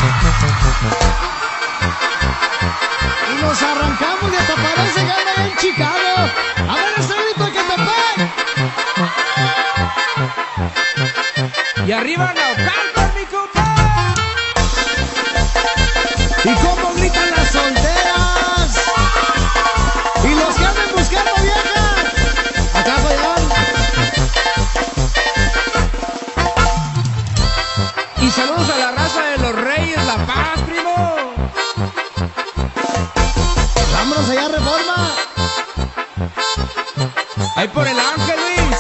Y nos arrancamos y hasta parece que anda en Chicago. A ver ese grito de Catepec. Y arriba Naucalpan, mi compa. Y cómo gritan las solteras. Y los que andan buscando viejas. Acá para allá. Y saludos a la raza de los Reyes La Paz, primo. Vámonos allá a Reforma. Ahí por el Ángel, Luis.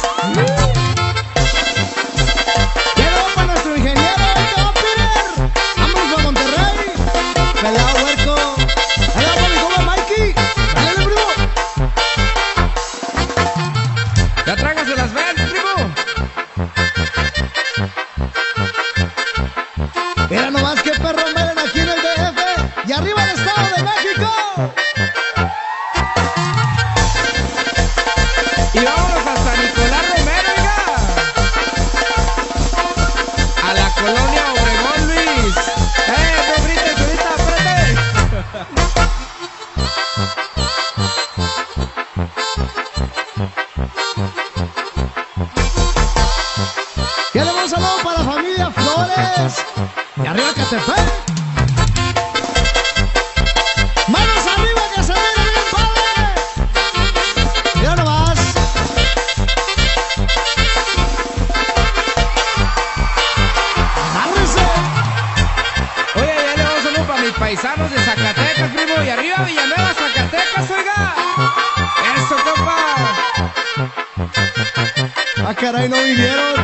Quiero para nuestro ingeniero, Peter. Vámonos para Monterrey. Pelado huerco. Allá para mi compa Mikey. Dale, primo. Ya tráigase las ven, primo. Mira nomás que perros mueren aquí en el DF. Y arriba el Estado de México. Y vámonos hasta Nicolás Romero, oiga. A la colonia Obregón, Luis. No grites, ahorita, espérate. Queremos un saludo para la familia Flores. Y arriba Catepec. Manos arriba que se viene bien padre. Mira nomás. Agárrese. Oye, ya le vamos a saludo para mis paisanos de Zacatecas, primo. Y arriba Villanueva, Zacatecas, oiga. Eso, compa. Ah, caray, no vinieron.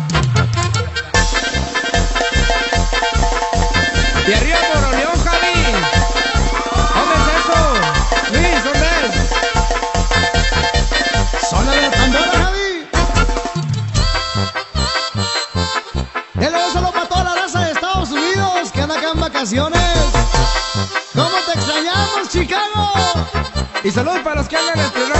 Y arriba Moroleón, Javi. ¿Dónde es eso? Luis, ¿dónde es? Zona de la tambora, Javi. Y luego solo para toda la raza de Estados Unidos que anda acá en vacaciones. ¿Cómo te extrañamos, Chicago? Y saludos para los que andan entre